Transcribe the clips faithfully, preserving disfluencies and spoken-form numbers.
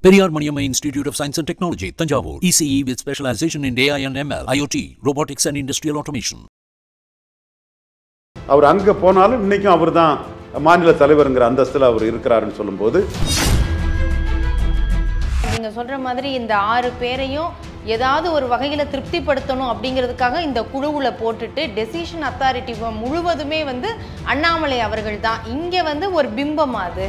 Periyar Maniamma Institute of Science and Technology, Tanjavur, E C E with specialization in A I and M L, I O T, robotics and industrial automation. அவர் அங்கே போனாலும் இன்றைக்கும் அவர் தான் மாநில தலைவருங்கிற அந்தஸ்தில் அவர் இருக்கிறாருன்னு சொல்லும்போது, நீங்கள் சொல்கிற மாதிரி இந்த ஆறு பேரையும் ஏதாவது ஒரு வகையில் திருப்திப்படுத்தணும் அப்படிங்கிறதுக்காக இந்த குழுவில் போட்டுட்டு டெசிஷன் அத்தாரிட்டி முழுவதுமே வந்து அண்ணாமலை அவர்கள் தான். இங்கே வந்து ஒரு பிம்பம் அது.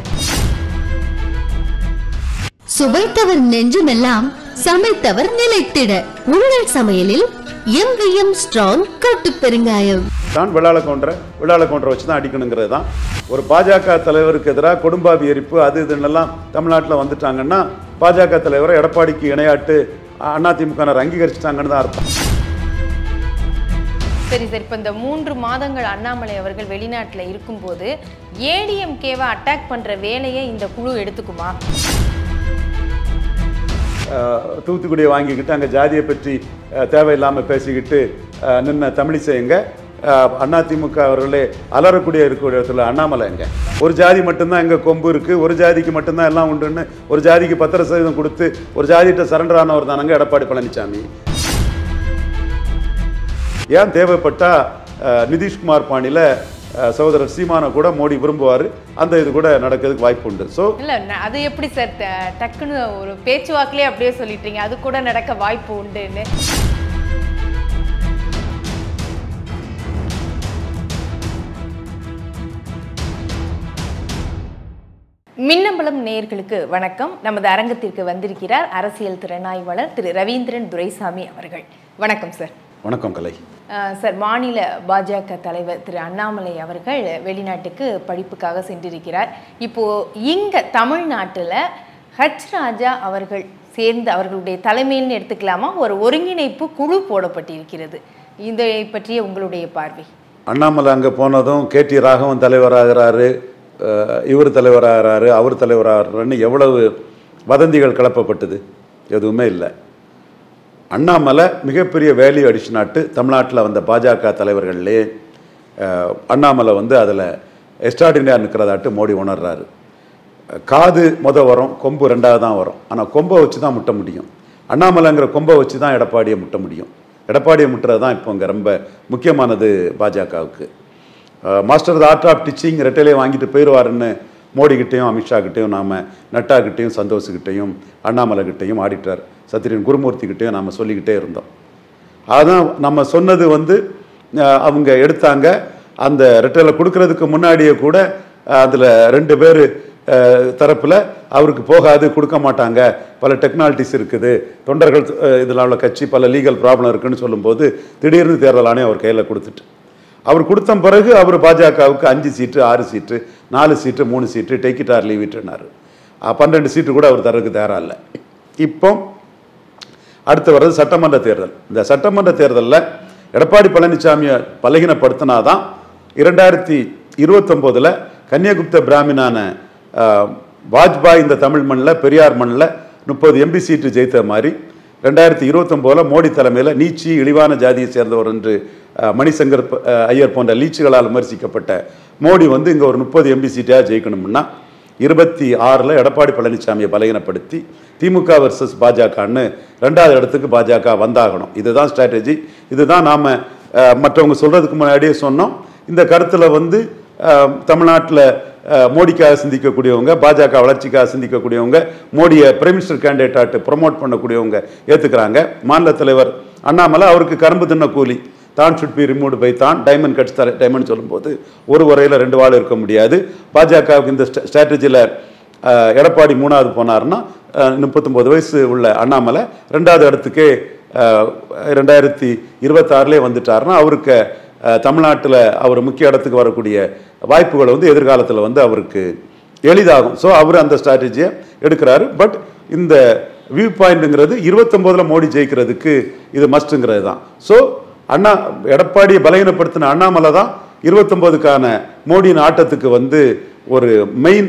சுவைத்தவர் நெஞ்சுமெல்லாம் சமைத்தவர் நிலைத்திட உங்கள் சமையலில் எம்விஎம் ஸ்ட்ராங் கட்டு பெருங்காயம் தான் விழால கொன்ற விழால கொன்ற வச்சு தான் அடிக்கணுங்கிறது தான். ஒரு பாஜக தலைவருக்கு எதிராக கொடும்பாவி எரிப்பு அது இதுன்னெல்லாம் தமிழ்நாட்டில் வந்துட்டாங்கன்னா பாஜக தலைவரை எடப்பாடிக்கு இணையாட்டு அதிமுகவினர் அங்கீகரிச்சிட்டாங்கன்னு தான் அர்த்தம். சரி சரி இப்போ இந்த மூன்று மாதங்கள் அண்ணாமலை அவர்கள் வெளிநாட்டில் இருக்கும்போது ஏடிஎம்கேவை அட்டாக் பண்ணுற வேலையை இந்த குழு எடுத்துக்குமா? தூத்துக்குடியை வாங்கிக்கிட்டு அங்கே ஜாதியை பற்றி தேவையில்லாமல் பேசிக்கிட்டு நின்ன தமிழிசைங்க அதிமுக அவர்களே அலறக்கூடிய இருக்கக்கூடிய இடத்துல அண்ணாமலைங்க ஒரு ஜாதி மட்டும்தான் எங்கள் கொம்பு இருக்குது, ஒரு ஜாதிக்கு மட்டும்தான் எல்லாம் உண்டுன்னு ஒரு ஜாதிக்கு பத்திர சதவீதம் கொடுத்து ஒரு ஜாதிகிட்ட சரண்டர் ஆனவர் தானங்க எடப்பாடி பழனிசாமி. ஏன் தேவைப்பட்டா நிதிஷ்குமார் பாணியில் சகோதரர் சீமானை கூட மோடி விரும்புவார், அந்த இது கூட நடக்கிறதுக்கு வாய்ப்பு உண்டு. ஸோ இல்லை அது எப்படி சார் டக்குன்னு ஒரு பேச்சுவாக்கிலே அப்படியே சொல்லிட்டீங்க அது கூட நடக்க வாய்ப்பு உண்டுன்னு? மின்னம்பலம் நேயர்களுக்கு வணக்கம். நமது அரங்கத்திற்கு வந்திருக்கிறார் அரசியல் திறனாய்வாளர் திரு ரவீந்திரன் துரைசாமி அவர்கள். வணக்கம் சார். வணக்கம் கலை. சார், மாநில பாஜக தலைவர் திரு அண்ணாமலை அவர்கள் வெளிநாட்டுக்கு படிப்புக்காக சென்றிருக்கிறார். இப்போது இங்கே தமிழ்நாட்டில் ஹச் ராஜா அவர்கள் சேர்ந்து அவர்களுடைய தலைமையில்னு எடுத்துக்கலாமா ஒரு ஒருங்கிணைப்பு குழு போடப்பட்டிருக்கிறது. இதை பற்றிய உங்களுடைய பார்வை? அண்ணாமலை அங்கே போனதும் கே டி ராகவன் தலைவராகிறாரு, இவர் தலைவராகிறாரு, அவர் தலைவராகிறாருன்னு எவ்வளவு வதந்திகள் கிளப்பப்பட்டது? எதுவுமே இல்லை. அண்ணாமலை மிகப்பெரிய வேல்யூ அடிஷனாட்டு தமிழ்நாட்டில் வந்த பாஜக தலைவர்கள்லே அண்ணாமலை வந்து அதில் எக்ஸ்ட்ராடினரியாக நிற்கிறதாட்டு மோடி உணர்றாரு. காது மொதல் வரும், கொம்பு ரெண்டாவது தான் வரும். ஆனால் கொம்பை வச்சு தான் முட்ட முடியும். அண்ணாமலைங்கிற கொம்பை வச்சு தான் எடப்பாடியை முட்ட முடியும். எடப்பாடியை முட்டுறது தான் இப்போ இங்கே ரொம்ப முக்கியமானது பாஜகவுக்கு. Master the art of teaching ரெட்டையிலே வாங்கிட்டு போயிடுவாருன்னு மோடிக்கிட்டையும் அமித்ஷாக்கிட்டையும் நாம் நட்டாக்கிட்டையும் சந்தோஷ்கிட்டையும் அண்ணாமலைக்கிட்டையும் ஆடிட்டர் சத்ரியன் குருமூர்த்திக்கிட்டையும் நாம் சொல்லிக்கிட்டே இருந்தோம். அதுதான் நம்ம சொன்னது வந்து அவங்க எடுத்தாங்க. அந்த ரெட்டையில் கொடுக்கறதுக்கு முன்னாடியே கூட அதில் ரெண்டு பேர் தரப்பில் அவருக்கு போகாது, கொடுக்க மாட்டாங்க, பல டெக்னாலஜிஸ் இருக்குது, தொண்டர்கள் இதில் உள்ள கட்சி பல லீகல் ப்ராப்ளம் இருக்குதுன்னு சொல்லும்போது திடீர்னு தேர்தல் ஆணையம் அவர் கையில் கொடுத்துட்டு அவர் கொடுத்த பிறகு அவர் பாஜகவுக்கு அஞ்சு சீட்டு ஆறு சீட்டு நாலு சீட்டு மூணு சீட்டு டெக்கிட்டார் லீவிட்டுனார். பன்னெண்டு சீட்டு கூட அவர் தரக்கு தயாராக இல்லை. இப்போ அடுத்து வர்றது சட்டமன்ற தேர்தல். இந்த சட்டமன்ற தேர்தலில் எடப்பாடி பழனிசாமியை பலகீனப்படுத்தினாதான் இரண்டாயிரத்தி இருபத்தொம்போதில் கன்னியாகுப்த பிராமினான வாஜ்பாய் இந்த தமிழ் மண்ணில் பெரியார் மண்ணில் முப்பது எம்பி சீட்டு ஜெயித்த மாதிரி ரெண்டாயிரத்தி இருபத்தொம்போதில் மோடி தலைமையில் நீச்சி இழிவான ஜாதியை சேர்ந்தவர் என்று மணிசங்கர் ஐயர் போன்ற லீச்சுகளால் விமர்சிக்கப்பட்ட மோடி வந்து இங்கே ஒரு முப்பது எம்பி சீட்டாக ஜெயிக்கணும்னா இருபத்தி ஆறில் எடப்பாடி பழனிசாமியை பலகீனப்படுத்தி திமுக வர்சஸ் பாஜகன்னு ரெண்டாவது இடத்துக்கு பாஜக வந்தாகணும். இதுதான் ஸ்ட்ராட்டஜி. இதுதான் நாம் மற்றவங்க சொல்கிறதுக்கு முன்னாடியே சொன்னோம். இந்த கருத்தில் வந்து தமிழ்நாட்டில் மோடிக்காக சிந்திக்கக்கூடியவங்க, பாஜக வளர்ச்சிக்காக சிந்திக்கக்கூடியவங்க, மோடியை பிரைம் மினிஸ்டர் கேண்டிடேட்டாட்டு ப்ரொமோட் பண்ணக்கூடியவங்க ஏற்றுக்கிறாங்க. மாநில தலைவர் அண்ணாமலை அவருக்கு கரும்பு தின்ன கூலி தான் ஷுட் பி ரிமூவ்டு பை தான் டைமண்ட் கட்ஸ் தர டைமண்ட் சொல்லும்போது ஒரு வரையில் ரெண்டு வாள் இருக்க முடியாது. பாஜகவுக்கு இந்த ஸ்ட்ராட்டஜியில் எடப்பாடி மூணாவது போனார்னா முப்பத்தொம்போது வயசு உள்ள அண்ணாமலை ரெண்டாவது இடத்துக்கே ரெண்டாயிரத்தி இருபத்தாறுலேயே வந்துட்டார்னா அவருக்கு தமிழ்நாட்டில் அவர் முக்கிய இடத்துக்கு வரக்கூடிய வாய்ப்புகள் வந்து எதிர்காலத்தில் வந்து அவருக்கு எளிதாகும். ஸோ அவர் அந்த ஸ்ட்ராட்டஜியை எடுக்கிறாரு. பட் இந்த வியூ பாயிண்ட்டுங்கிறது இருபத்தொம்போதில் மோடி ஜெயிக்கிறதுக்கு இது மஸ்ட்டுங்கிறது தான். ஸோ அண்ணா எடப்பாடியை பலகீனப்படுத்தின அண்ணாமலை தான் இருபத்தொம்போதுக்கான மோடியின் ஆட்டத்துக்கு வந்து ஒரு மெயின்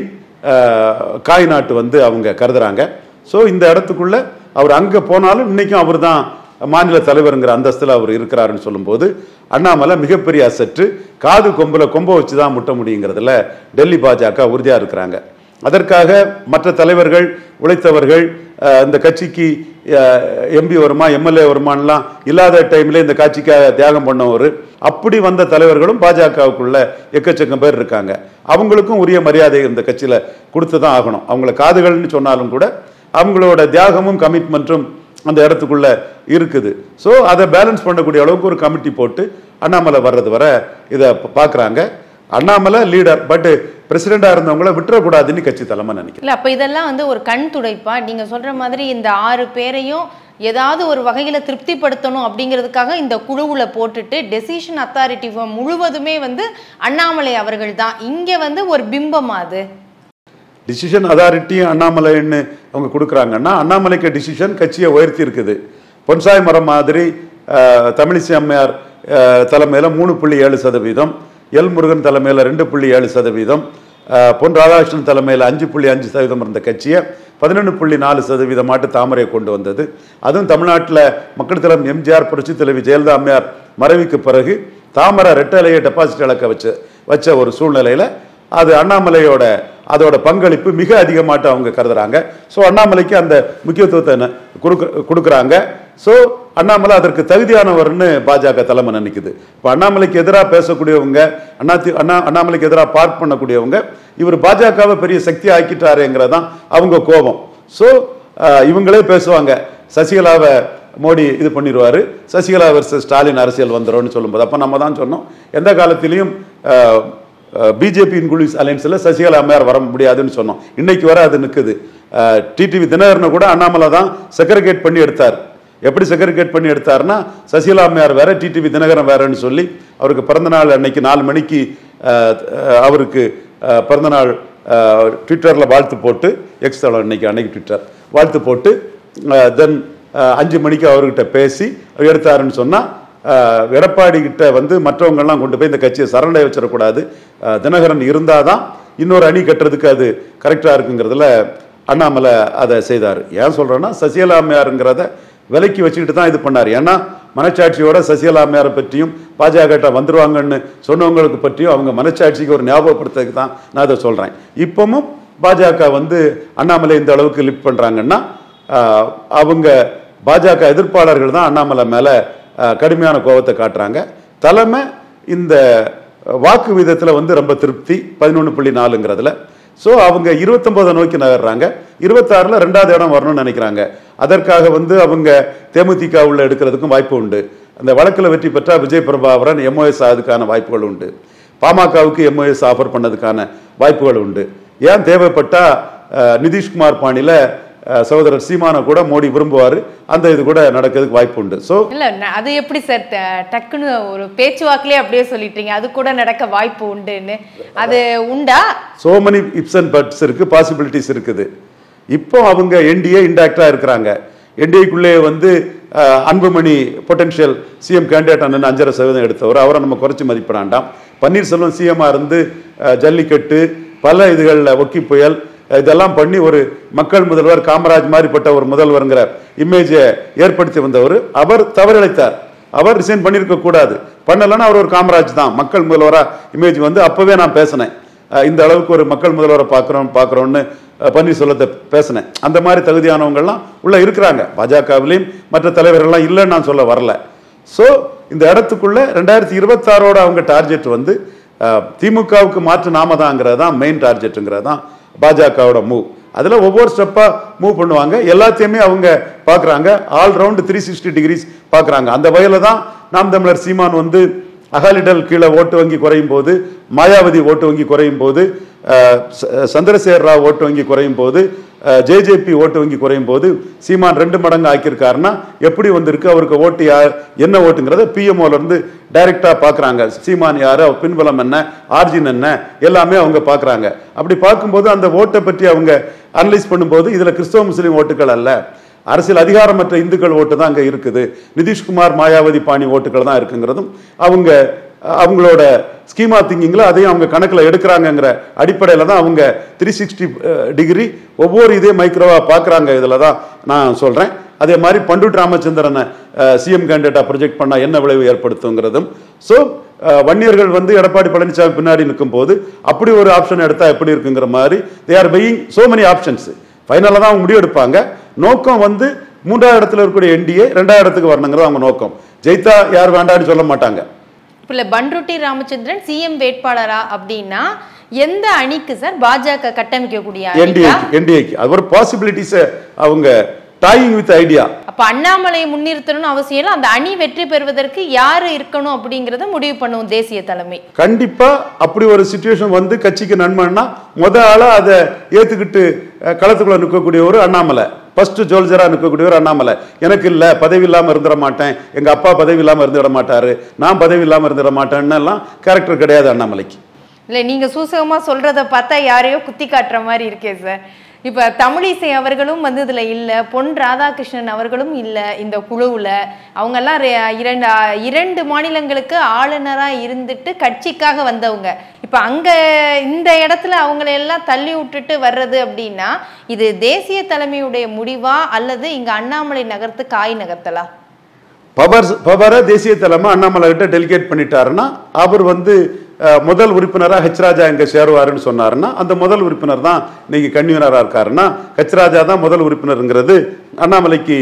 காய் நாட்டு வந்து அவங்க கருதுறாங்க. ஸோ இந்த இடத்துக்குள்ள அவர் அங்கே போனாலும் இன்னைக்கும் அவர் தான் மாநில தலைவருங்கிற அந்தஸ்தில் அவர் இருக்கிறாருன்னு சொல்லும்போது அண்ணாமலை மிகப்பெரிய அசட்டு. காது கொம்பில் கொம்பை வச்சு தான் முட்ட முடியுங்கிறதுல டெல்லி பாஜக உறுதியாக இருக்கிறாங்க. அதற்காக மற்ற தலைவர்கள் உழைத்தவர்கள் இந்த கட்சிக்கு எம்பி வருமா எம்எல்ஏ வருமானலாம் இல்லாத டைம்ல இந்த கட்சிக்காக தியாகம் பண்ணவர், அப்படி வந்த தலைவர்களும் பாஜகவுக்குள்ள எக்கச்சக்கம் பேர் இருக்காங்க. அவங்களுக்கும் உரிய மரியாதை இந்த கட்சியில கொடுத்துதான் ஆகணும். அவங்கள காதுகள்னு சொன்னாலும் கூட அவங்களோட தியாகமும் கமிட்மெண்ட்டும் அந்த இடத்துக்குள்ள இருக்குது. ஸோ அதை பேலன்ஸ் பண்ணக்கூடிய அளவுக்கு ஒரு கமிட்டி போட்டு அண்ணாமலை வர்றது வர இதை பார்க்குறாங்க. அண்ணாமலை லீடர், பட் பிரசிடெண்டா இருந்தவங்கள விட்டுறக்கூடாதுன்னு கட்சி தலைமை நினைக்கிறேன். அப்ப இதெல்லாம் வந்து ஒரு கண் துடைப்பா? நீங்க சொல்ற மாதிரி இந்த ஆறு பேரையும் ஏதாவது ஒரு வகையில திருப்திப்படுத்தணும் அப்படிங்கிறதுக்காக இந்த குழுவுல போட்டுட்டு டெசிஷன் அத்தாரிட்டி முழுவதுமே வந்து அண்ணாமலை அவர்கள் தான். இங்க வந்து ஒரு பிம்பம் அது டிசிஷன் அத்தாரிட்டி அண்ணாமலைன்னு அவங்க கொடுக்குறாங்கன்னா அண்ணாமலைக்கு டிசிஷன் கட்சியை உயர்த்தி இருக்குது. பொன்சாய் மரம் மாதிரி தமிழிசை அம்மையார் தலைமையில் மூணு புள்ளி ஏழு சதவீதம், எல் முருகன் தலைமையில் ரெண்டு புள்ளி ஏழு சதவீதம், பொன் ராதாகிருஷ்ணன் தலைமையில் அஞ்சு புள்ளி அஞ்சு சதவீதம் இருந்த கட்சியை பதினொன்று புள்ளி நாலு சதவீதமாட்டு தாமரை கொண்டு வந்தது. அதுவும் தமிழ்நாட்டில் மக்கள் தலைவர் எம்ஜிஆர் புரட்சி தலைவி ஜெயலலிதா அம்மையார் மறைவுக்கு பிறகு தாமரை ரெட்டலையை டெபாசிட் இழக்க வச்ச வச்ச ஒரு சூழ்நிலையில் அது அண்ணாமலையோட அதோட பங்களிப்பு மிக அதிகமாட்டு அவங்க கருதுறாங்க. ஸோ அண்ணாமலைக்கு அந்த முக்கியத்துவத்தை கொடுக்குறாங்க. ஸோ அண்ணாமலை அதற்கு தகுதியானவர்னு பாஜக தலைமை நினைக்குது. இப்போ அண்ணாமலைக்கு எதிராக பேசக்கூடியவங்க, அண்ணா அண்ணா அண்ணாமலைக்கு எதிராக பார்க் பண்ணக்கூடியவங்க இவர் பாஜகவை பெரிய சக்தி ஆக்கிட்டாருங்கிறதான் அவங்க கோபம். ஸோ இவங்களே பேசுவாங்க, சசிகலாவை மோடி இது பண்ணிடுவாரு, சசிகலா வர்சஸ் ஸ்டாலின் அரசியல் வந்துடும்னு சொல்லும்போது அப்போ நம்ம தான் சொன்னோம் எந்த காலத்திலையும் பிஜேபி இன்குலிஸ் அலையன்ஸில் சசிகலா அம்மையார் வர முடியாதுன்னு சொன்னோம். இன்னைக்கு வர அது நிற்குது. டிடிவி தினகரனை கூட அண்ணாமலை தான் செக்ரிகேட் பண்ணி எடுத்தார். எப்படி செக்ரிகேட் பண்ணி எடுத்தார்னா சசிகலா அம்மையார் வேற டிடிவி தினகரன் வேறன்னு சொல்லி அவருக்கு பிறந்தநாள் அன்னைக்கு நாலு மணிக்கு அவருக்கு பிறந்தநாள் ட்விட்டரில் வாழ்த்து போட்டு, எக்ஸ் தளம் அன்னைக்கு அன்னைக்கு ட்விட்டர் வாழ்த்து போட்டு தென் அஞ்சு மணிக்கு அவர்கிட்ட பேசி எடுத்தாருன்னு சொன்னால் எடப்பாடி கிட்ட வந்து மற்றவங்கெல்லாம் கொண்டு போய் இந்த கட்சியை சரணடை வச்சிடக்கூடாது, தினகரன் இருந்தால் தான் இன்னொரு அணி கட்டுறதுக்கு அது கரெக்டாக இருக்குங்கிறதுல அண்ணாமலை அதை செய்தார். ஏன் சொல்கிறேன்னா சசிகலா அம்மையாருங்கிறத விலைக்கு வச்சுக்கிட்டு தான் இது பண்ணார். ஏன்னா மனச்சாட்சியோட சசிகலா அம்மையாரை பற்றியும் பாஜக வந்துருவாங்கன்னு சொன்னவங்களுக்கு பற்றியும் அவங்க மனச்சாட்சிக்கு ஒரு ஞாபகப்படுத்துறதுக்கு தான் நான் அதை சொல்கிறேன். இப்பவும் பாஜக வந்து அண்ணாமலை இந்த அளவுக்கு லிஃப்ட் பண்ணுறாங்கன்னா அவங்க பாஜக எதிர்ப்பாளர்கள் தான் அண்ணாமலை மேலே கடுமையான கோபத்தை காட்டுறாங்க. தலைமை இந்த வாக்கு விதத்தில் வந்து ரொம்ப திருப்தி, பதினொன்று புள்ளி நாலுங்கிறதுல. ஸோ அவங்க இருபத்தொன்பதை நோக்கி நகர்றாங்க. இருபத்தாறில் ரெண்டாவது இடம் வரணும்னு நினைக்கிறாங்க. அதற்காக வந்து அவங்க தேமுதிக உள்ள எடுக்கிறதுக்கும் வாய்ப்பு உண்டு. அந்த வழக்கில் வெற்றி பெற்றால் விஜய் பிரபாகரன் எம்ஓஎஸ் ஆகிறதுக்கான வாய்ப்புகள் உண்டு. பாமகவுக்கு எம்ஓஎஸ் ஆஃபர் பண்ணதுக்கான வாய்ப்புகள் உண்டு. ஏன் தேவைப்பட்டா நிதிஷ்குமார் பாணியில் சகோதரர் சீமானை கூட மோடி விரும்புவார், அந்த இது கூட நடக்கிறதுக்கு வாய்ப்பு உண்டு. ஸோ இல்லை அது எப்படி சார் டக்குன்னு ஒரு பேச்சுவாக்கிலே அப்படியே சொல்லிட்டீங்க அது கூட நடக்க வாய்ப்பு உண்டுன்னு? அது உண்டா? So many ifs and buts இருக்கு, பாசிபிலிட்டிஸ் இருக்குது. இப்போ அவங்க என்டிஏ இன்டாக்டா இருக்கிறாங்க. என்டிஏக்குள்ளே வந்து அன்புமணி பொட்டன்ஷியல் சிஎம் கேண்டிடேட் அண்ணன் அஞ்சரை சதவீதம் எடுத்தவர், அவரை நம்ம குறைச்சி மதிப்பிடாண்டாம். பன்னீர்செல்வம் சிஎம்மா இருந்து ஜல்லிக்கட்டு பல இதுகளில் ஒக்கி புயல் இதெல்லாம் பண்ணி ஒரு மக்கள் முதல்வர் காமராஜ் மாதிரிப்பட்ட ஒரு முதல்வருங்கிற இமேஜை ஏற்படுத்தி வந்தவர். அவர் தவறிழைத்தார். அவர் ரிசைன் பண்ணியிருக்க கூடாது. பண்ணலன்னா அவர் ஒரு காமராஜ் தான். மக்கள் முதல்வரா இமேஜ் வந்து அப்பவே நான் பேசினேன், இந்த அளவுக்கு ஒரு மக்கள் முதல்வரை பார்க்குறோம் பார்க்குறோன்னு பன்னீர்செல்வத்தை பேசினேன். அந்த மாதிரி தகுதியானவங்கள்லாம் உள்ள இருக்கிறாங்க. பாஜகவிலையும் மற்ற தலைவர்கள்லாம் இல்லைன்னு நான் சொல்ல வரல. ஸோ இந்த இடத்துக்குள்ள ரெண்டாயிரத்தி இருபத்தாறோட அவங்க டார்கெட் வந்து திமுகவுக்கு மாற்று நாம தாங்கிறது தான் மெயின் டார்கெட்டுங்கிறது தான் பாஜகவோட மூவ். அதில் ஒவ்வொரு ஸ்டெப்பாக மூவ் பண்ணுவாங்க. எல்லாத்தையுமே அவங்க பார்க்குறாங்க. All round three sixty degrees பார்க்குறாங்க. அந்த வகையில் தான் நாம் தமிழர் சீமான் வந்து அகாலிடல் கீழே ஓட்டு வங்கி குறையும் போது, மாயாவதி ஓட்டு வங்கி குறையும் போது, சந்திரசேகர் ராவ் ஓட்டு வங்கி குறையும் போது, ஜேஜேபி ஓட்டு வங்கி குறையும் போது சீமான் ரெண்டு மடங்கு ஆக்கியிருக்காருன்னா எப்படி வந்திருக்கு, அவருக்கு ஓட்டு யார் என்ன ஓட்டுங்கிறத பிஎம்ஓல இருந்து டைரக்டா பாக்குறாங்க. சீமான் யாரு, பின்புலம் என்ன, ஆர்ஜின் என்ன, எல்லாமே அவங்க பாக்குறாங்க. அப்படி பார்க்கும்போது அந்த ஓட்டை பற்றி அவங்க அனலைஸ் பண்ணும்போது இதுல கிறிஸ்தவ முஸ்லீம் ஓட்டுகள் அல்ல, அரசியல் அதிகாரமற்ற இந்துக்கள் ஓட்டு தான் அங்க இருக்குது, நிதிஷ்குமார் மாயாவதி பாணி ஓட்டுகள் தான் இருக்குங்கிறதும் அவங்க அவங்களோட ஸ்கீமா திங்கிங்ல அதையும் அவங்க கணக்கில் எடுக்கிறாங்கிற அடிப்படையில் தான் அவங்க த்ரீ சிக்ஸ்டி டிகிரி ஒவ்வொரு இதே மைக்ரோவா பார்க்குறாங்க. இதில் தான் நான் சொல்கிறேன். அதே மாதிரி பண்டுட் ராமச்சந்திரனை சிஎம் கேண்டிடேட்டா ப்ரொஜெக்ட் பண்ணால் என்ன விளைவு ஏற்படுத்துங்கிறதும். ஸோ வன்னியர்கள் வந்து எடப்பாடி பழனிசாமி பின்னாடி நிற்கும் போது அப்படி ஒரு ஆப்ஷன் எடுத்தா எப்படி இருக்குங்கிற மாதிரி they are buying so many options. ஃபைனலாக தான் அவங்க முடிவு எடுப்பாங்க. நோக்கம் வந்து மூன்றாவது இடத்துல இருக்கக்கூடிய என்டிஏ ரெண்டாவது இடத்துக்கு வரணுங்கிறது அவங்க நோக்கம். ஜெயித்தா யார் வேண்டாம்னு சொல்ல மாட்டாங்க. இப்போ பண்ருட்டி ராமச்சந்திரன் சிஎம் வேட்பாளரா அப்படின்னா எந்த அணிக்கு சார் பாஜக கட்டமைக்கக்கூடிய என்டிஏக்கு என்டிஏக்கு அது ஒரு பாசிபிலிட்டிஸ் அவங்க டாயிங் வித் ஐடியா. அப்ப அண்ணாமலையை முன்னிறுத்தணும்னு அவசியம் இல்லை, அந்த அணி வெற்றி பெறுவதற்கு யாரு இருக்கணும் அப்படிங்கறத முடிவு பண்ணும் தேசிய தலைமை. கண்டிப்பா அப்படி ஒரு சிச்சுவேஷன் வந்து கட்சிக்கு நன்மைன்னா முத ஆளா அதை ஏத்துக்கிட்டு களத்துக்குள்ள நிற்கக்கூடிய ஒரு அண்ணாமலை, ஃபர்ஸ்ட் ஜோல்ஜரா நிற்கக்கூடிய ஒரு அண்ணாமலை. எனக்கு இல்ல பதவி இல்லாம இருந்துட மாட்டேன், எங்க அப்பா பதவி இல்லாம இருந்துட மாட்டாரு, நான் பதவி இல்லாம இருந்துட மாட்டேன்னு எல்லாம் கேரக்டர் கிடையாது அண்ணாமலைக்கு. இல்ல நீங்க சூசகமா சொல்றத பார்த்தா யாரையோ குத்தி காட்டுற மாதிரி இருக்கே சார். இப்ப தமிழிசை அவர்களும் வந்து இதுல இல்ல, பொன் ராதாகிருஷ்ணன் அவர்களும் இல்ல இந்த குழுவுல. அவங்க எல்லாம் இரண்டு இரண்டு மாநிலங்களுக்கு ஆளுநரா இருந்துட்டு கட்சிக்காக வந்தவங்க. இப்ப அங்க இந்த இடத்துல அவங்களை எல்லாம் தள்ளி விட்டுட்டு வர்றது அப்படின்னா இது தேசிய தலைமையுடைய முடிவா அல்லது இங்க அண்ணாமலை நகர்த்து காய் நகர்த்தலா? பவர் பவரை தேசிய தலைமை அண்ணாமலை கிட்ட டெலிகேட் பண்ணிட்டாருன்னா அவர் வந்து முதல் உறுப்பினராக ஹெச் ராஜா எங்க சேருவாருன்னு சொன்னாருன்னா அந்த முதல் உறுப்பினர் தான் இன்னைக்கு கன்வீனராக இருக்காருன்னா ஹெச் ராஜா தான் முதல் உறுப்பினருங்கிறது அண்ணாமலைக்கு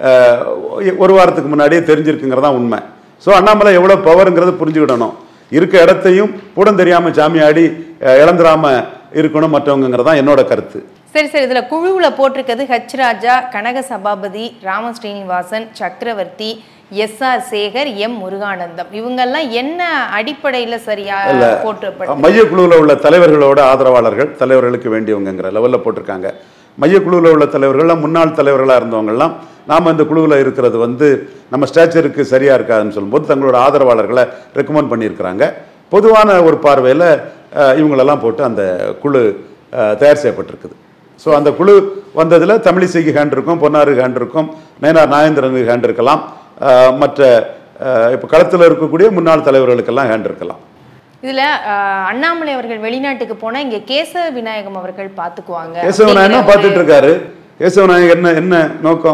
ஒரு வாரத்துக்கு முன்னாடியே தெரிஞ்சிருக்குங்கிறதா உண்மை. ஸோ அண்ணாமலை எவ்வளோ பவருங்கிறது புரிஞ்சுக்கிடணும். இருக்க இடத்தையும் கூட தெரியாம ஜாமியாடி இழந்துடாம இருக்கணும் மற்றவங்கிறதா என்னோட கருத்து. சரி சரி இதுல குழுவுல போட்டிருக்கிறது H Raja, Kanaka Sabapathi, Rama Srinivasan, Chakravarthy, S R Sekar, M Murugananda. இவங்கெல்லாம் என்ன அடிப்படையில சரியா போட்டு மைய குழுவில் உள்ள தலைவர்களோட ஆதரவாளர்கள் தலைவர்களுக்கு வேண்டியவங்கிற லெவல்ல போட்டிருக்காங்க. மைய குழுவில் உள்ள தலைவர்கள்லாம் முன்னாள் தலைவர்களா இருந்தவங்கெல்லாம் நாம இந்த குழுவில் இருக்கிறது வந்து நம்ம ஸ்டாச்சருக்கு சரியா இருக்காதுன்னு சொல்லும்போது தங்களோட ஆதரவாளர்களை ரெக்கமெண்ட் பண்ணியிருக்கிறாங்க. பொதுவான ஒரு பார்வையில் இவங்களெல்லாம் போட்டு அந்த குழு தயார் செய்யப்பட்டிருக்குது. ஸோ அந்த குழு வந்ததில் தமிழிசைக்கு ஹேண்ட் இருக்கும், பொன்னாருக்கு ஹேண்ட் இருக்கும், நயனார் நாகேந்திரனுக்கு ஹேண்ட் இருக்கலாம், மற்ற இப்போ களத்தில் இருக்கக்கூடிய முன்னாள் தலைவர்களுக்கெல்லாம் ஹேண்ட் இருக்கலாம். இதுல அண்ணாமலை அவர்கள் வெளிநாட்டுக்கு போனா இங்க கேசவ விநாயகம் அவர்கள் பாத்துக்குவாங்க. கேசவ விநாயகம் பார்த்துட்டு இருக்காரு. கேசவ விநாயகம் என்ன என்ன நோக்கம்?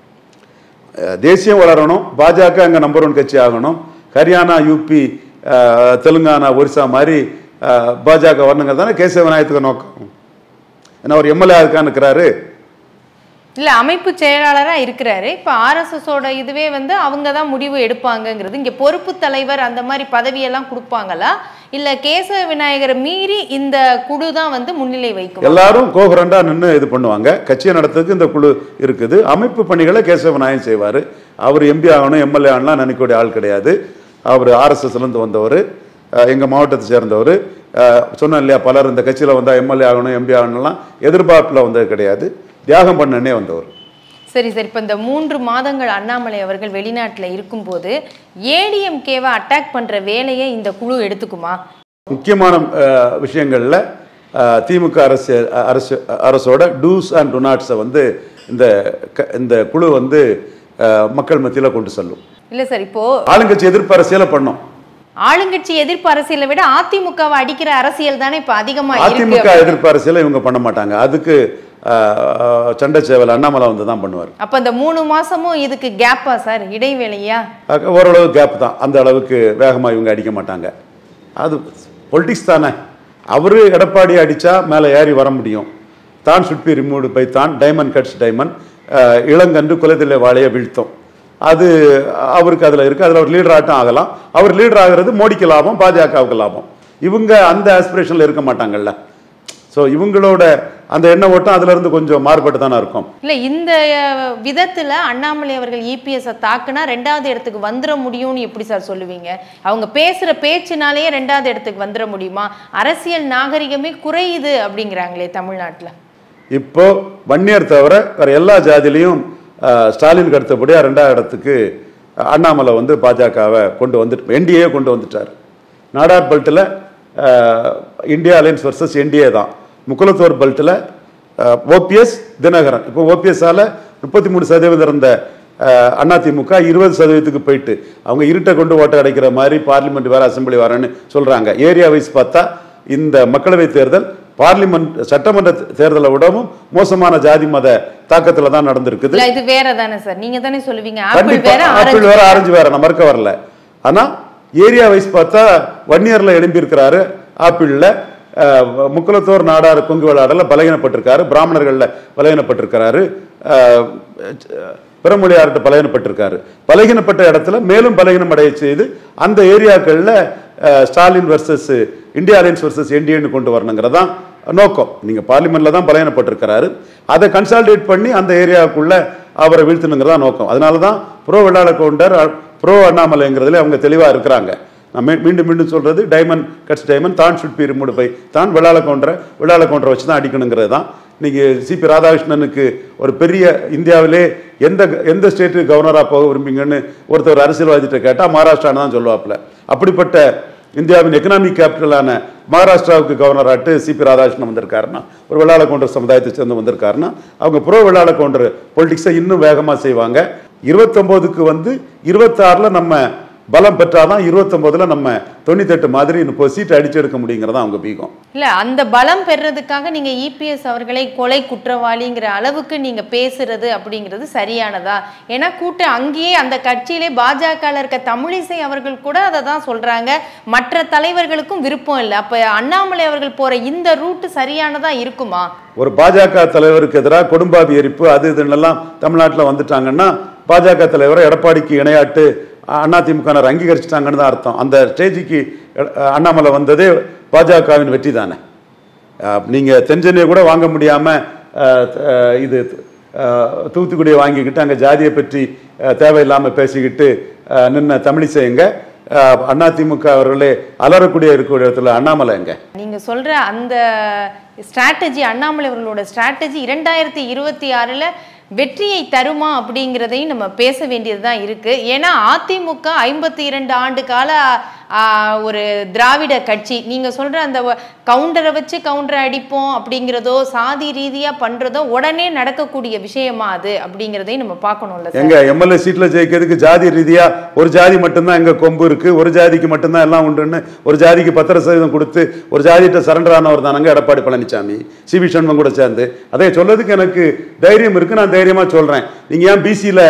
தேசியம் வளரணும், பாஜக அங்க நம்பர் ஒன் கட்சி ஆகணும், ஹரியானா, யூபி, தெலுங்கானா, ஒரிசா மாதிரி பாஜக வரணுங்கிறது தானே கேசவ விநாயகத்துக்கு நோக்கம். ஏன்னா ஒரு எம்எல்ஏ இருக்கான்னு இருக்கிறாரு, இல்ல அமைப்பு செயலாளரா இருக்கிறாரு. இப்ப ஆர்எஸ்எஸ் ஓட இதுவே வந்து அவங்க தான் முடிவு எடுப்பாங்கிறது. இங்க பொறுப்பு தலைவர் அந்த மாதிரி பதவியெல்லாம் கொடுப்பாங்களா இல்ல கேசவ விநாயகரை மீறி இந்த குழு தான் வந்து முன்னிலை வைக்கும்? எல்லாரும் கோபுரண்டா நின்று இது பண்ணுவாங்க. கட்சியை நடத்துறதுக்கு இந்த குழு இருக்குது. அமைப்பு பணிகளை கேசவ விநாயகம் செய்வார். அவர் எம்பி ஆகணும் எம்எல்ஏ ஆகணும் நினைக்கக்கூடிய ஆள் கிடையாது. அவர் ஆர்எஸ்எஸ்ல இருந்து வந்தவர், எங்க மாவட்டத்தை சேர்ந்தவர். சொன்னேன் இல்லையா, பலர் இந்த கட்சியில வந்தா எம்எல்ஏ ஆகணும் எம்பி ஆகணும்லாம் எதிர்பார்ப்புல வந்தது கிடையாது, தியாகம் பண்ணனே வந்தவர். சரி சரி இப்போ இந்த மூன்று மாதங்கள் அண்ணாமலை அவர்கள் வெளிநாட்டில் இருக்கும்போது ஏடிஎம்கேவை அட்டாக் பண்ற வேலையை இந்த குழு எடுத்துக்குமா? முக்கியமான விஷயங்கள்ல திமுக அரசு அரசு அரசோட டூஸ் அண்ட் டுனாட்ஸை வந்து இந்த இந்த குழு வந்து மக்கள் மத்தியில் கொண்டு செல்லும். இல்ல சார், இப்போ ஆளுங்கட்சி எதிர்ப்பு அரசியலை பண்ணும். ஆளுங்கட்சி எதிர்ப்பு அரசியலை விட அதிமுகவை அடிக்கிற அரசியல் தானே இப்ப அதிகமா இருக்கு. அதிமுக எதிர்ப்பு அரசியலை இவங்க பண்ண மாட்டாங்க. அதுக்கு சண்டை சேவல் அண்ணாமலை வந்து தான் பண்ணுவார். அப்ப இந்த மூணு மாசமும் இதுக்கு கேப்பா சார், இடைவேளையா? ஓரளவு கேப் தான். அந்த அளவுக்கு வேகமா இவங்க அடிக்க மாட்டாங்க. அது பொலிட்டிக்ஸ் தானே. அவரு எடப்பாடி அடிச்சா மேல ஏறி வர முடியும். தான் சுட் பி ரிமூவ்டு பை தான், டைமண்ட் கட்ஸ் டைமண்ட், இளங்கன்று குலத்திலே வாழைய வீழ்த்தும். அது அவருக்கு அதுல இருக்கு. அதுல ஒரு லீடர் ஆட்டம் ஆகலாம். அவர் லீடர் ஆகிறது மோடிக்கு லாபம், பாஜகவுக்கு லாபம். இவங்க அந்த ஆஸ்பிரேஷன்ல இருக்க மாட்டாங்கல்ல. ஸோ இவங்களோட அந்த எண்ண ஓட்டம் அதுல இருந்து கொஞ்சம் மாறுபட்டு தானே இருக்கும். இல்ல இந்த விதத்துல அண்ணாமலை அவர்கள் இபிஎஸ் தாக்குனா ரெண்டாவது இடத்துக்கு வந்துட முடியும்னு எப்படி சார் சொல்லுவீங்க? அவங்க பேசுற பேச்சுனாலேயே ரெண்டாவது இடத்துக்கு வந்துட முடியுமா? அரசியல் நாகரிகமே குறையுது அப்படிங்கிறாங்களே தமிழ்நாட்டில். இப்போ வன்னியர் தவிர வேற எல்லா ஜாதியிலையும் ஸ்டாலினுக்கு அடுத்தபடியா ரெண்டாவது இடத்துக்கு அண்ணாமலை வந்து பாஜகவை கொண்டு வந்துட்டு என்டிஏ கொண்டு வந்துட்டார். நாடார் பெல்ட்டில் இந்தியா அலையன்ஸ் வர்சஸ் என்டிஏ தான். முக்குலத்தோர் பெல்ட்டில் ஓபிஎஸ் தினகரன். இப்போ ஓபிஎஸ்ஸால் முப்பத்தி மூணு சதவீதம் இருந்த அதிமுக இருபது சதவீதத்துக்கு போயிட்டு அவங்க இருட்டை கொண்டு ஓட்டை அடைக்கிற மாதிரி பார்லிமெண்ட் வேற அசம்பிளி வரேன்னு சொல்றாங்க. ஏரியா வைஸ் பார்த்தா இந்த மக்களவை தேர்தல் பார்லிமெண்ட் சட்டமன்ற தேர்தலை விடவும் மோசமான ஜாதி மத தாக்கத்துல தான் நடந்திருக்குது. இது வேற தானே சார், நீங்க தானே சொல்லுவீங்க. ஆப்பிள் வேற ஆரஞ்சு வேற, நான் மறுக்க வரல. ஆனா ஏரியா வைஸ் பார்த்தா வன்னியரில் எழும்பியிருக்கிறாரு, ஆப்பிளில் முக்குலத்தோர் நாடார் கொங்கு வேளாடல பலகீனப்பட்டிருக்காரு, பிராமணர்களில் பலகீனப்பட்டிருக்கிறாரு, பிறமொழியார்கிட்ட பலகீனப்பட்டிருக்காரு. பலகீனப்பட்ட இடத்துல மேலும் பலகீனம் அடைய செய்து அந்த ஏரியாக்களில் Stalin versus India alliance versus என்டிஏன்னு கொண்டு வரணுங்கிறதான் நோக்கம். நீங்கள் பார்லிமெண்ட்ல தான் பலகீனப்பட்டிருக்கிறாரு, அதை கன்சாலிடேட் பண்ணி அந்த ஏரியாவுக்குள்ள அவரை வீழ்த்தணுங்கிறதா நோக்கம். அதனால தான் ப்ரோ வெள்ளாள கவுண்டர் ப்ரோ அண்ணாமலைங்கிறதுல அவங்க தெளிவாக இருக்கிறாங்க. நான் மீண்டும் மீண்டும் சொல்றது, டைமண்ட் கட்ஸ் டைமண்ட் தான் ஷுட் பி ரிமூவ்டு பை தான் வெள்ளாள கவுண்டரை வெள்ளாள கவுண்டரை வச்சு தான் அடிக்கணுங்கிறது தான். இன்னைக்கு சிபி ராதாகிருஷ்ணனுக்கு ஒரு பெரிய இந்தியாவிலே எந்த எந்த ஸ்டேட்டுக்கு கவர்னராக போக விரும்புங்கன்னு ஒருத்தர் அரசியல்வாதிகிட்ட கேட்டால் மகாராஷ்டிரான்னு தான் சொல்லுவாப்புல. அப்படிப்பட்ட இந்தியாவின் எக்கனாமிக் கேபிட்டலான மகாராஷ்டிராவுக்கு கவர்னராட்டு சிபி ராதாகிருஷ்ணன் வந்திருக்காருன்னா, ஒரு வெள்ளாள கவுண்டர் சமுதாயத்தை சேர்ந்து வந்திருக்காருன்னா, அவங்க ப்ரோ வெள்ளாள கவுண்டர் பொலிட்டிக்ஸை இன்னும் வேகமாக செய்வாங்க. இருபத்தொம்போதுக்கு வந்து இருபத்தாறில் நம்ம பலம் பெற்றாதான் இருபத்தொன்பதுல நம்ம தொண்ணூத்தெட்டு மாதிரி இப்போ சீட்டை அடிச்சு எடுக்க முடியுங்கிறதா அவங்க பீகம். இல்ல, அந்த பலம் பெறதுக்காக நீங்க இபிஎஸ் அவர்களை கொலை குற்றவாளிங்கிற அளவுக்கு நீங்க பேசுறது அப்படிங்கிறது சரியானதா? ஏன்னா கூட்ட அங்கேயே அந்த கட்சியிலே பாஜக இருக்க தமிழிசை அவர்கள் கூட அதை தான் சொல்றாங்க, மற்ற தலைவர்களுக்கும் விருப்பம் இல்லை. அப்ப அண்ணாமலை அவர்கள் போற இந்த ரூட் சரியானதா இருக்குமா? ஒரு பாஜக தலைவருக்கு எதிராக கொடும்பாவி எரிப்பு அது இதுன்னெல்லாம் தமிழ்நாட்டில் வந்துட்டாங்கன்னா பாஜக தலைவரை எடப்பாடிக்கு இணையாட்டு அதிமுக அங்கீகரிச்சிட்டாங்கன்னு தான் அர்த்தம். அந்த ஸ்டேஜுக்கு அண்ணாமலை வந்ததே பாஜகவின் வெற்றி தானே. நீங்கள் தென்சென்னையை கூட வாங்க முடியாமல் இது தூத்துக்குடியை வாங்கிக்கிட்டு அங்கே ஜாதியை பற்றி தேவையில்லாமல் பேசிக்கிட்டு நின்ன தமிழிசை எங்க, அதிமுக அவர்களே அலறக்கூடிய இருக்கக்கூடிய இடத்துல அண்ணாமலை எங்க? நீங்க சொல்ற அந்த ஸ்ட்ராட்டஜி, அண்ணாமலை அவர்களோட ஸ்ட்ராட்டஜி இரண்டாயிரத்தி இருபத்தி ஆறுல வெற்றியை தருமா அப்படிங்கிறதையும் நம்ம பேச வேண்டியதுதான் இருக்கு. ஏன்னா அதிமுக ஐம்பத்தி இரண்டு ஆண்டு கால ஒரு திராவிட கட்சி. நீங்க சொல்ற அந்த கவுண்டரை வச்சு கவுண்டரை அடிப்போம் அப்படிங்கிறதோ சாதி ரீதியா பண்றதோ உடனே நடக்கக்கூடிய விஷயமா அது அப்படிங்கிறதையும் நம்ம பார்க்கணும்ல. எங்க எம்எல்ஏ சீட்ல ஜெயிக்கிறதுக்கு ஜாதி ரீதியா ஒரு ஜாதி மட்டும்தான் எங்க கொம்பு இருக்கு, ஒரு ஜாதிக்கு மட்டும்தான் எல்லாம் உண்டுன்னு ஒரு ஜாதிக்கு பத்திர சதவீதம் கொடுத்து ஒரு ஜாதிகிட்ட சரண்டர் ஆனவர் தானங்க எடப்பாடி பழனிசாமி, சி வி சண்முகம் கூட சேர்ந்து. அதை சொல்லதுக்கு எனக்கு தைரியம் இருக்கு, நான் தைரியமா சொல்றேன். நீங்க ஏன் பிசியில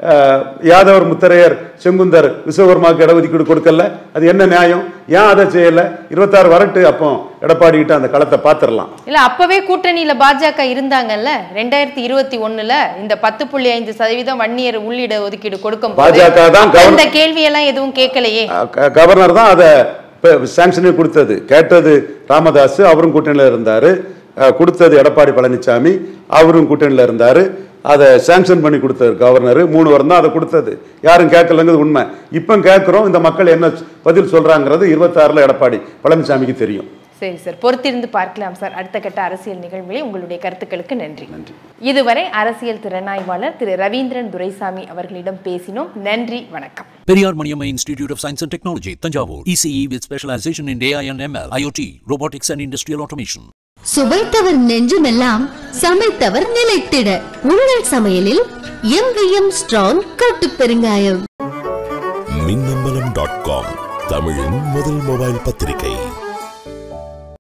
யாதவர் முத்தரையர் செங்குந்தர் விஸ்வகர்மாவுக்கு இடஒதுக்கீடு கொடுக்கல? அது என்ன நியாயம்? ஏன் அதை செய்யல? இருபத்தாறு வரட்டு, அப்போ எடப்பாடி கிட்ட அந்த களத்தை பாத்திரலாம். இல்ல, அப்பவே கூட்டணியில பாஜக இருந்தாங்கல்ல ரெண்டாயிரத்தி இருபத்தி ஒண்ணுல இந்த பத்து புள்ளி ஐந்து சதவீதம் வன்னியர் உள்ளிட ஒதுக்கீடு கொடுக்கும் பாஜக தான் இந்த கேள்வி எல்லாம் எதுவும் கேட்கலையே. கவர்னர் தான் அதை சாங்ஷனே கொடுத்தது, கேட்டது ராமதாஸ், அவரும் கூட்டணியில இருந்தாரு. கொடுத்தது எடப்பாடி பழனிசாமி, அவரும் கூட்டணியில இருந்தாரு. அதை சாங்ஷன் பண்ணி கொடுத்தாரு கவர்னர். மூணு வாரம் தான் அதை கொடுத்தது, யாரும் கேட்கலங்கிறது உண்மை. இப்போ கேட்குறோம், இந்த மக்கள் என்ன பதில் சொல்றாங்கிறது இருபத்தாறுல எடப்பாடி பழனிசாமிக்கு தெரியும். சரி சார், பொறுத்திருந்து பார்க்கலாம் சார். அடுத்த கட்ட அரசியல் நிகழ்வுகளில் உங்களுடைய கருத்துக்களுக்கு நன்றி. நன்றி. இதுவரை அரசியல் திறனாய்வாளர் திரு ரவீந்திரன் துரைசாமி அவர்களிடம் பேசினோம். நன்றி, வணக்கம். Periyar Maniammai institute of science and technology, Thanjavur. ECE with specialization in A I and M L, I O T, robotics and industrial automation. சுவைத்தவர் நெஞ்சுமெல்லாம் சமைத்தவர் நிலைத்திட உங்கள் சமையலில் எம்விஎம் ஸ்ட்ராங் கட்டு பெருங்காயம். மின்னம்பலம் டாட் காம், தமிழின் முதல் மொபைல் பத்திரிகை.